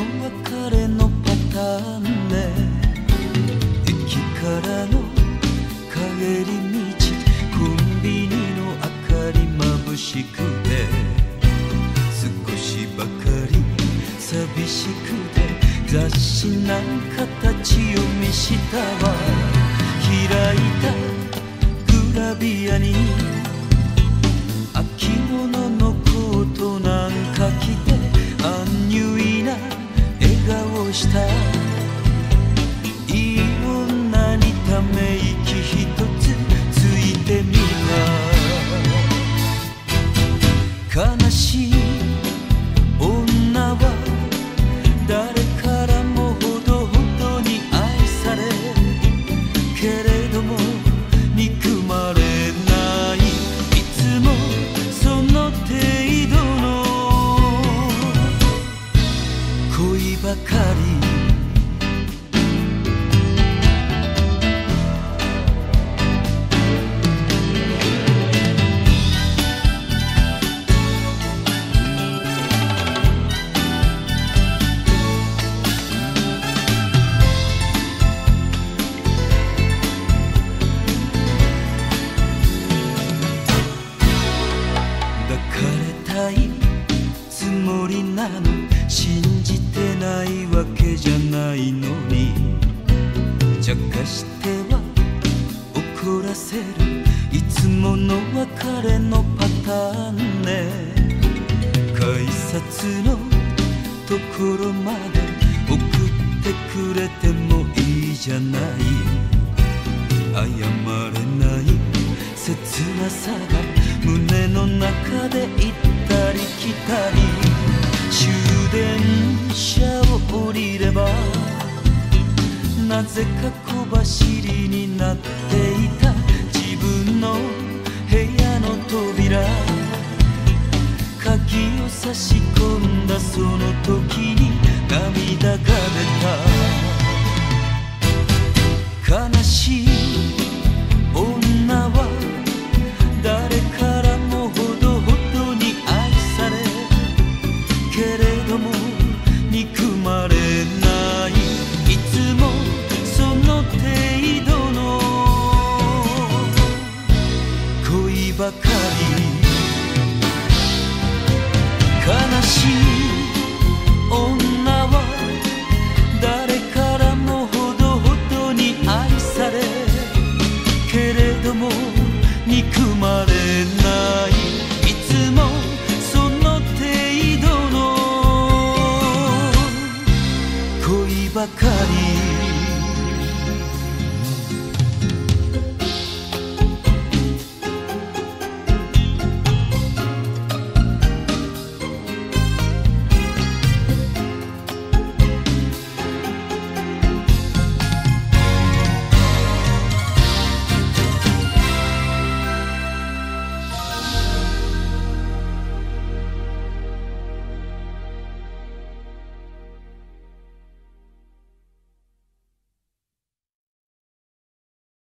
別れのパターンで駅からの帰り道、コンビニの明かり眩しくて少しばかり寂しくて雑誌なんか立ち読みしたわ。開いたグラビアに秋物のコートなんか着てアンニュイな笑顔したいい女にため息ひとつついてみた。悲しい女は誰からもほどほどに愛され、けれども憎まれない、いつもその程度の恋ばかり。つもりなの信じてないわけじゃないのに、茶化しては怒らせるいつもの別れのパターンね。改札のところまで送ってくれてもいいじゃない、謝れない切なさが胸の中で行ったり来たり、終電車を降りればなぜか小走りになっていた自分の部屋の扉、鍵を差し込んだその時に涙が出た。悲しい女は誰からもほどほどに愛され、けれども憎まれない、いつもその程度の恋ばかり。悲しい女は誰からもほどほどに愛され、けれども憎まれない、いつもその程度の恋ばかり。